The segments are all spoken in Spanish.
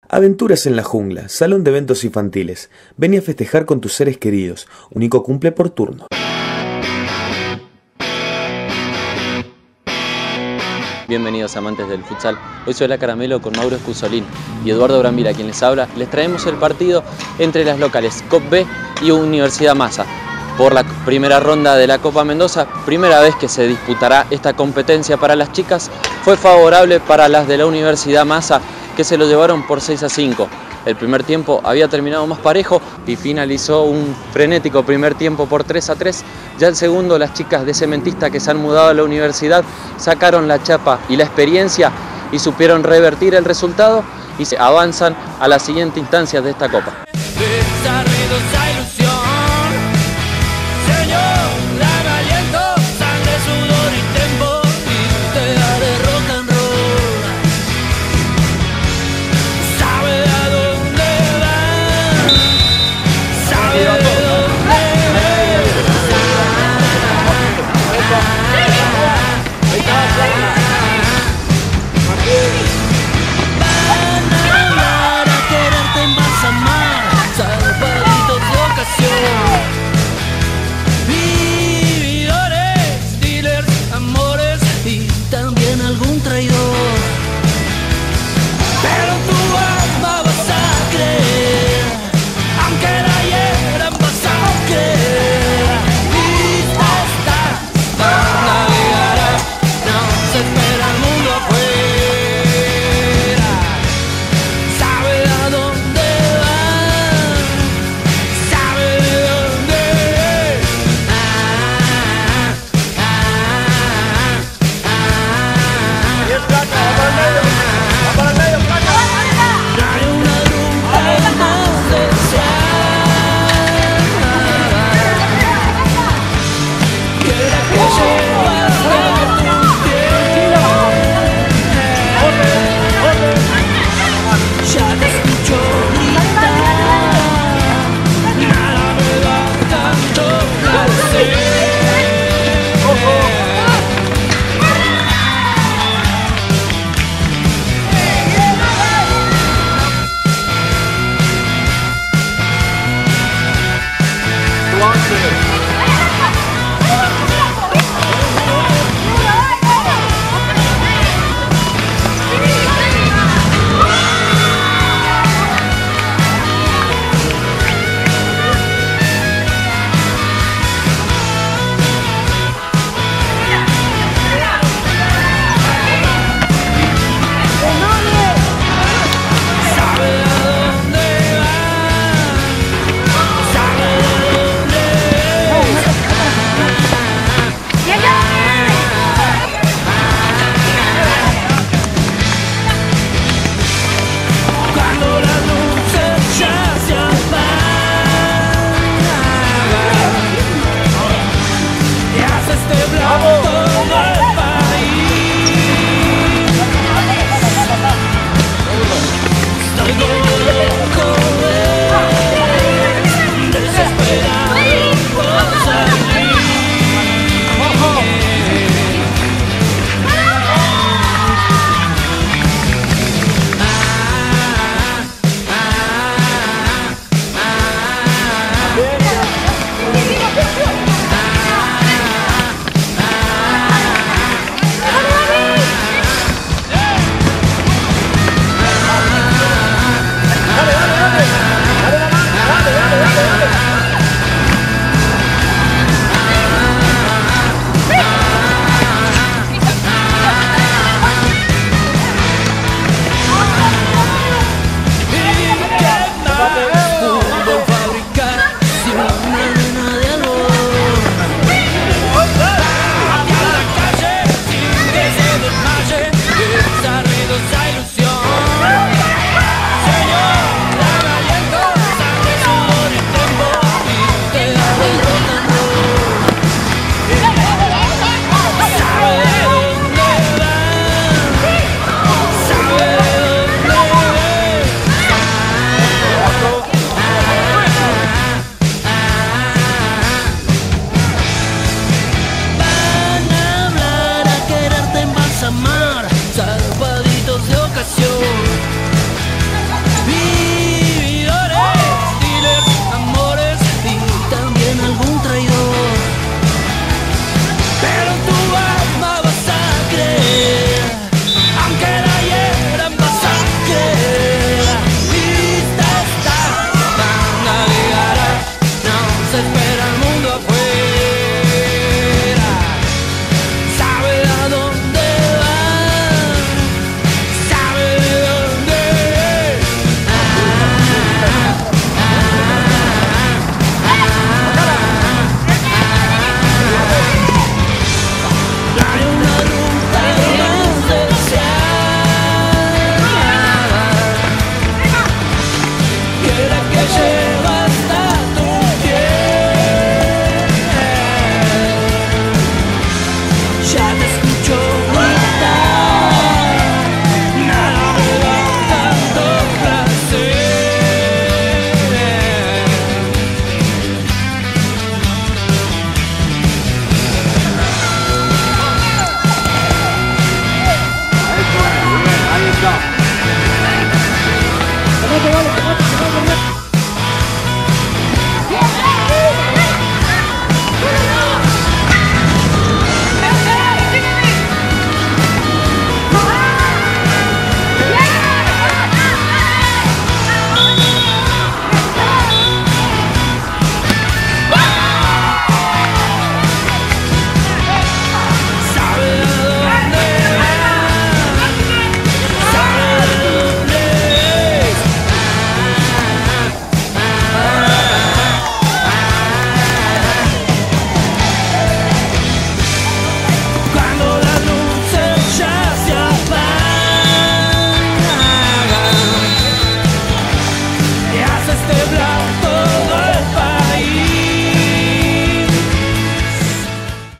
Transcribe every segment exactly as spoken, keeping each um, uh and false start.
Aventuras en la jungla, salón de eventos infantiles. Vení a festejar con tus seres queridos. Único cumple por turno. Bienvenidos amantes del futsal. Hoy soy la Caramelo con Mauro Escusolín y Eduardo Brambila, quien les habla. Les traemos el partido entre las locales C O P B y Universidad Massa por la primera ronda de la Copa Mendoza. Primera vez que se disputará esta competencia para las chicas. Fue favorable para las de la Universidad Massa, que se lo llevaron por seis a cinco. El primer tiempo había terminado más parejo y finalizó un frenético primer tiempo por tres a tres. Ya el segundo, las chicas de Cementista, que se han mudado a la universidad, sacaron la chapa y la experiencia y supieron revertir el resultado y se avanzan a la siguiente instancia de esta Copa.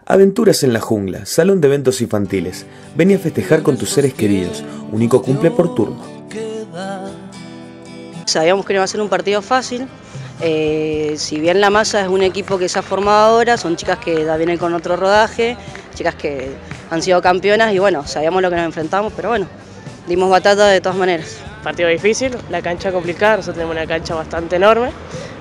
Aventuras en la jungla, salón de eventos infantiles. Vení a festejar con tus seres queridos. Único cumple por turno. Sabíamos que no iba a ser un partido fácil. Eh, si bien la Masa es un equipo que se ha formado ahora, son chicas que ya vienen con otro rodaje, chicas que han sido campeonas y bueno, sabíamos lo que nos enfrentamos, pero bueno, dimos batalla de todas maneras. Partido difícil, la cancha complicada, nosotros tenemos una cancha bastante enorme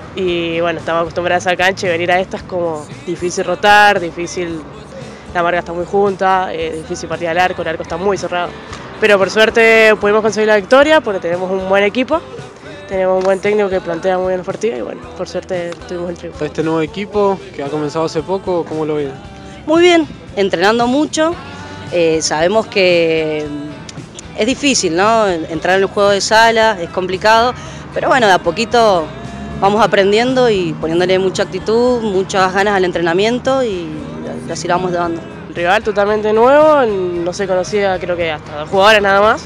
y bueno, estamos acostumbrados a esa cancha y venir a esta es como difícil rotar, difícil, la marca está muy junta, eh, difícil partir al arco, el arco está muy cerrado. Pero por suerte pudimos conseguir la victoria porque tenemos un buen equipo, tenemos un buen técnico que plantea muy bien los partidos y bueno, por suerte tuvimos el triunfo. Este nuevo equipo que ha comenzado hace poco, ¿cómo lo ven? Muy bien, entrenando mucho, eh, sabemos que es difícil, ¿no? Entrar en el juego de sala, es complicado, pero bueno, de a poquito vamos aprendiendo y poniéndole mucha actitud, muchas ganas al entrenamiento y así la vamos llevando. El rival totalmente nuevo, no se conocía creo que hasta dos jugadores nada más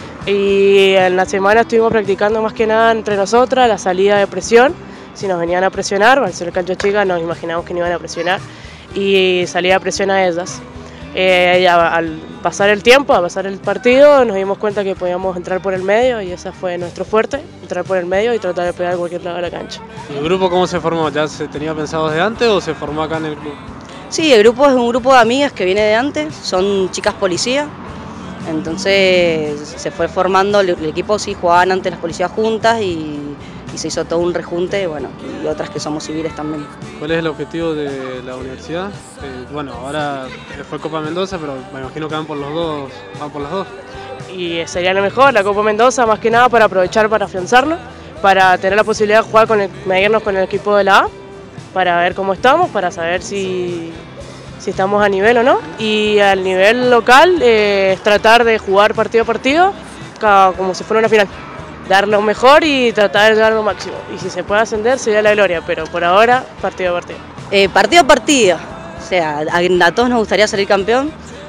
y en la semana estuvimos practicando más que nada entre nosotras la salida de presión, si nos venían a presionar, al ser cancha chica nos imaginamos que no iban a presionar y salía a presión a ellas. Eh, al pasar el tiempo, a pasar el partido, nos dimos cuenta que podíamos entrar por el medio y ese fue nuestro fuerte, entrar por el medio y tratar de pegar a cualquier lado de la cancha. ¿Y el grupo cómo se formó? ¿Ya se tenía pensado desde antes o se formó acá en el club? Sí, el grupo es un grupo de amigas que viene de antes, son chicas policías, entonces se fue formando, el, el equipo sí jugaban antes las policías juntas y, y se hizo todo un rejunte, bueno, y otras que somos civiles también. ¿Cuál es el objetivo de la universidad? Eh, bueno, ahora fue Copa Mendoza, pero me imagino que van por los dos, van por los dos. Y sería lo mejor, la Copa Mendoza, más que nada para aprovechar para afianzarnos, para tener la posibilidad de jugar con el, medirnos con el equipo de la A, para ver cómo estamos, para saber si, si estamos a nivel o no. Y al nivel local eh, es tratar de jugar partido a partido como si fuera una final. Dar lo mejor y tratar de dar lo máximo. Y si se puede ascender sería la gloria, pero por ahora partido a partido. Eh, partido a partido, o sea, a, a todos nos gustaría salir campeón,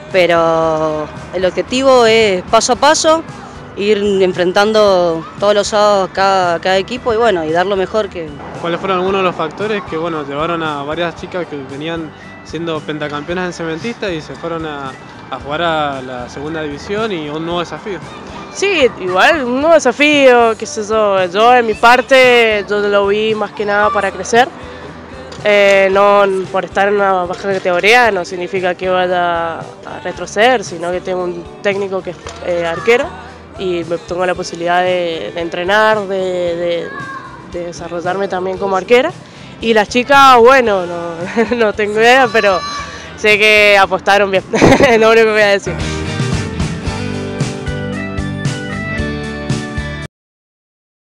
pero el objetivo es paso a paso, ir enfrentando todos los sábados cada, cada equipo y bueno, y dar lo mejor que... ¿Cuáles fueron algunos de los factores que bueno, llevaron a varias chicas que venían siendo pentacampeonas en cementista y se fueron a, a jugar a la segunda división y un nuevo desafío? Sí, igual un nuevo desafío, qué sé yo, yo en mi parte yo lo vi más que nada para crecer, eh, no por estar en una baja categoría no significa que vaya a retroceder, sino que tengo un técnico que es eh, arquero y me tengo la posibilidad de, de entrenar, de, de, de desarrollarme también como arquera y las chicas, bueno, no, no tengo idea, pero sé que apostaron bien, es lo único que voy a decir.